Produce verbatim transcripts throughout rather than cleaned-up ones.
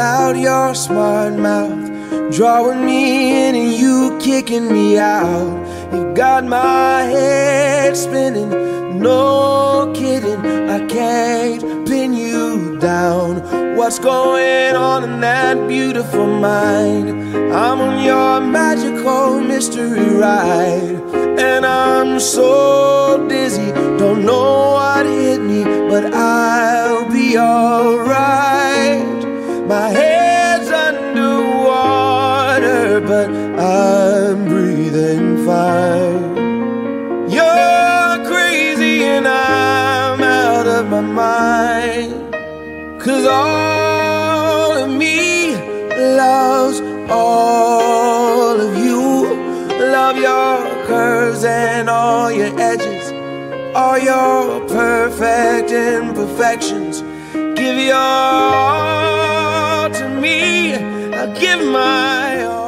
out your smart mouth, drawing me in and you kicking me out. You got my head spinning, no kidding, I can't pin you down. What's going on in that beautiful mind? I'm on your magical mystery ride, and I'm so dizzy, don't know what hit me, but I'll be alright. My head's underwater, but I'm breathing fine. You're crazy and I'm out of my mind, 'cause all of me loves all of you. Love your curves and all your edges, all your perfect imperfections. Give your all to me, I'll give my all.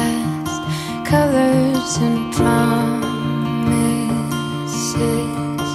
Colors and promises,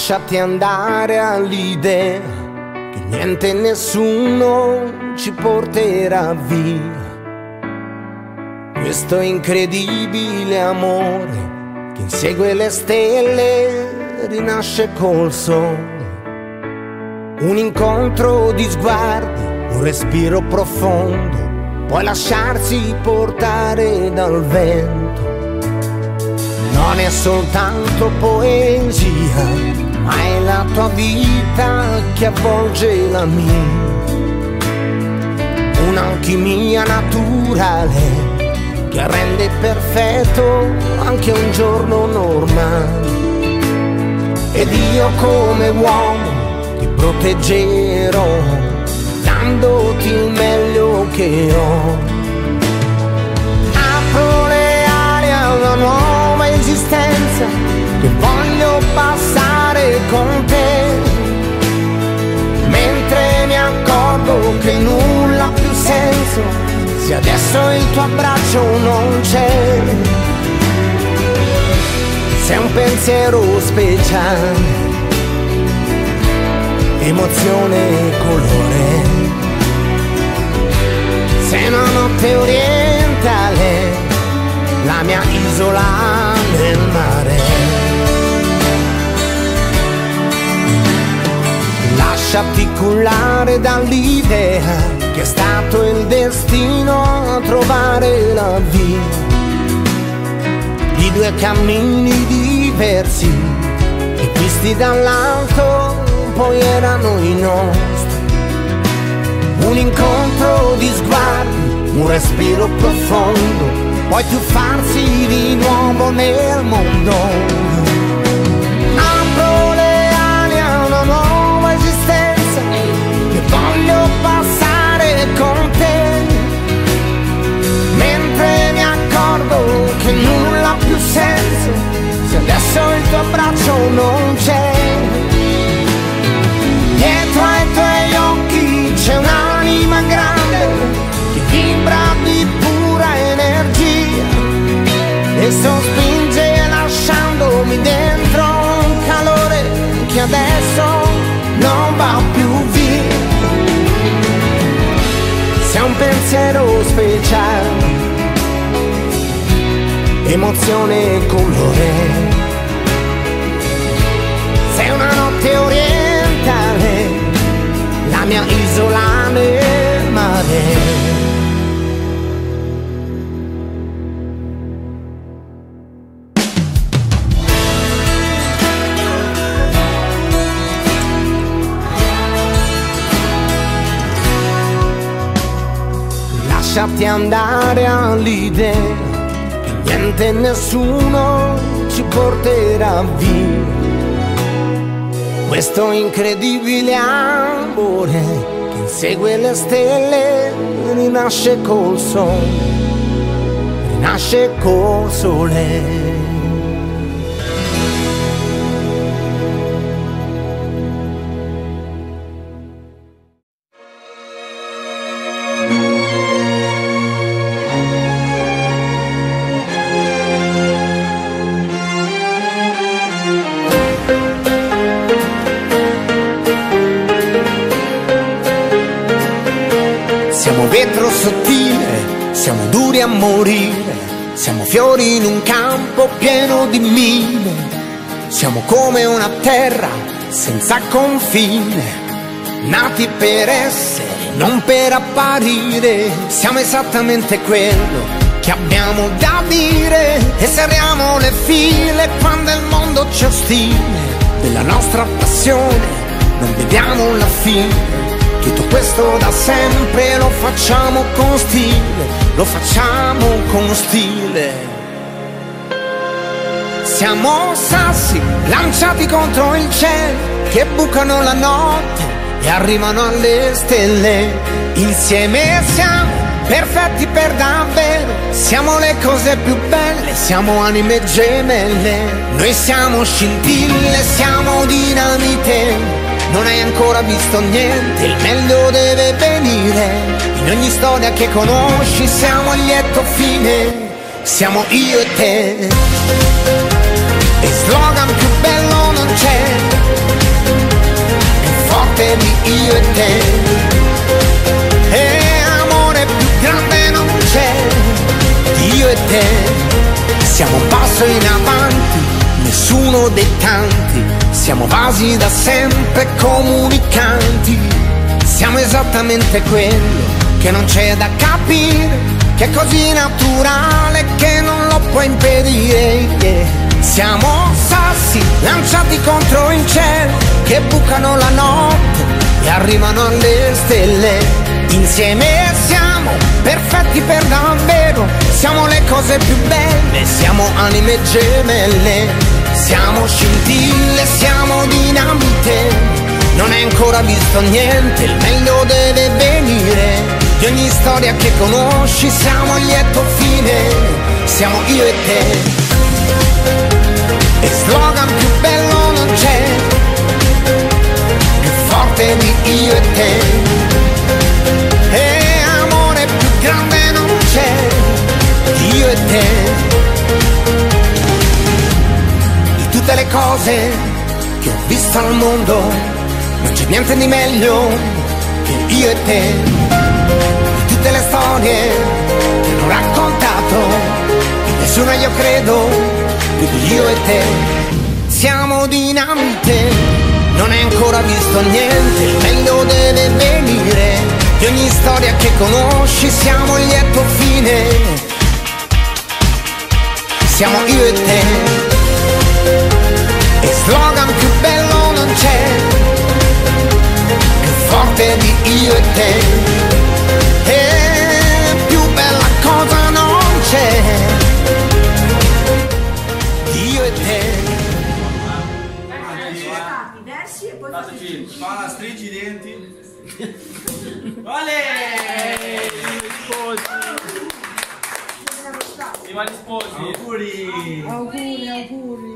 lasciati andare all'idea che niente e nessuno ci porterà via. Questo incredibile amore che insegue le stelle rinasce col sole. Un incontro di sguardi, un respiro profondo, puoi lasciarsi portare dal vento. Non è soltanto poesia, ma è la tua vita che avvolge la mia. Un'alchimia naturale che rende perfetto anche un giorno normale. Ed io come uomo ti proteggerò, dandoti il meglio che ho. Apro le ali a una nuova esistenza che voglio passare con te, mentre mi accorgo che nulla ha più senso se adesso il tuo abbraccio non c'è. Sei un pensiero speciale, emozione e colore. Sei una notte orientale, la mia isola nel mare. Lasciati cullare dall'idea che è stato il destino a trovare la via di due cammini diversi che visti dall'alto poi erano i nostri. Un incontro di sguardi, un respiro profondo, poi tuffarsi di nuovo nel mondo. Apro le ali a una nuova esistenza che voglio passare con te, mentre mi accorgo che nulla ha più senso se adesso il tuo abbraccio non c'è. Dietro ai tuoi occhi c'è un'anima grande che vibra di pura energia e sospinge lasciandomi dentro un calore che adesso non va più via. Sei un pensiero speciale, emozione e colore. Sei una notte orientale, la mia isola nel mare. Lasciati andare all'idea che niente e nessuno ci porterà via. Questo incredibile amore che insegue le stelle rinasce col sole, rinasce col sole. Siamo vetro sottile, siamo duri a morire, siamo fiori in un campo pieno di mine. Siamo come una terra senza confine, nati per essere, non per apparire. Siamo esattamente quello che abbiamo da dire e serriamo le file quando il mondo ci ostile. Della nostra passione non vediamo la fine. Tutto questo da sempre lo facciamo con stile, lo facciamo con stile. Siamo sassi lanciati contro il cielo che bucano la notte e arrivano alle stelle. Insieme siamo perfetti per davvero, siamo le cose più belle, siamo anime gemelle. Noi siamo scintille, siamo dinamite. Non hai ancora visto niente, il meglio deve venire. In ogni storia che conosci siamo a lieto fine. Siamo io e te. E slogan più bello non c'è, forte di io e te. E amore più grande non c'è di io e te. Siamo un passo in avanti, nessuno dei tanti. Siamo vasi da sempre comunicanti. Siamo esattamente quello che non c'è da capire, che è così naturale che non lo puoi impedire, yeah. Siamo sassi lanciati contro il cielo, che bucano la notte e arrivano alle stelle. Insieme siamo perfetti per davvero, siamo le cose più belle, siamo anime gemelle. Siamo scintille, siamo dinamite, non hai ancora visto niente, il meglio deve venire. Di ogni storia che conosci siamo a lieto fine, siamo io e te. E slogan più bello non c'è, più forte di io e te. E amore più grande non c'è di io e te. Di tutte le cose che ho visto al mondo, non c'è niente di meglio che io e te. Di tutte le storie che ho raccontato, di nessuna io credo più di io e te. Siamo dinamite, non hai ancora visto niente, il meglio deve venire. Di ogni storia che conosci siamo a lieto fine, siamo io e te. E slogan più bello non c'è, più forte di io e te. E più bella cosa non c'è di io e te. Versi e poi fate Spara, stringi i denti. Vale! Viva gli sposi! Auguri! auguri, auguri.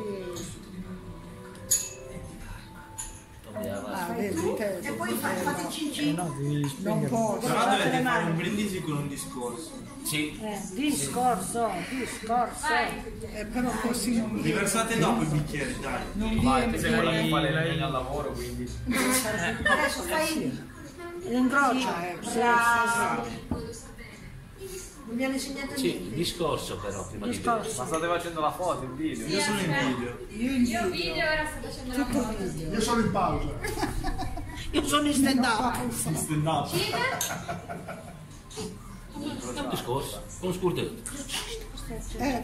Ah, vedi che e poi fate cincin. Non posso. Però dovete fare un brindisi con un discorso. Sì. Eh, discorso, discorso. Eh, però così non viene. Riversate dopo i bicchieri, dai. Non Vai, viene. sei quella che fa le legna al lavoro, quindi. Adesso fai l'incrocia, eh. Sì, sì, sì. Non viene segnato Sì, niente. discorso però prima di tutto. Ma state facendo la foto, il video? Io sono in video. Io in Io video ora sto facendo la tutto foto. video. Io sono in pausa. Io sono in stand up. Stand up. È un discorso, uno scurto. Eh,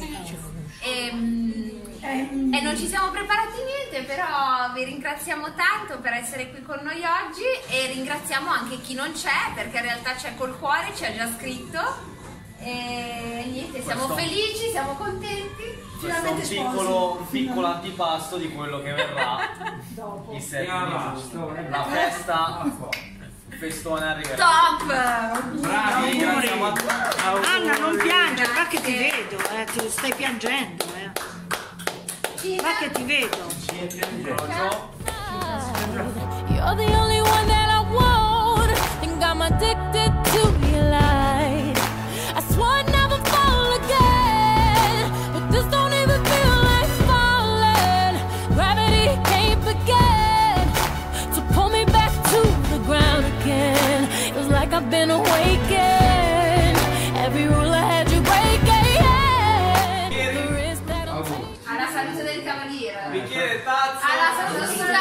Ehm, E non ci siamo preparati niente, però vi ringraziamo tanto per essere qui con noi oggi e ringraziamo anche chi non c'è, perché in realtà c'è col cuore, ci ha già scritto. E niente, siamo Questo- felici, siamo contenti. Questo è un piccolo, un piccolo antipasto di quello che verrà i sette minuti. La festa, il festone arriverà. Top! Bravi, ringraziamo a tutti. Anna, non piangere, va che ti vedo, eh, ti stai piangendo, eh. Va che ti vedo. Giorgio. You're the only one that I want. Think I'm addicted to your light. I swore I'd never fall again, but this don't even feel like falling. Gravity can't begin to pull me back to the ground again. Feels like I've been awakened. Every rule I had you breaking. The risk that I'm taking. Alla salute del cavaliere. Bicchiere, tazza. Alla salute sulla.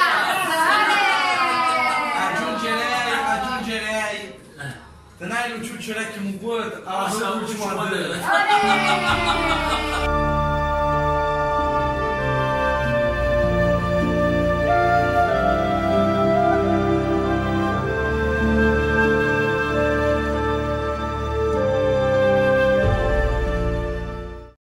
Aggiungerei, aggiungerei. Tenai lo ciuccio lecchio un po'. Alla salute,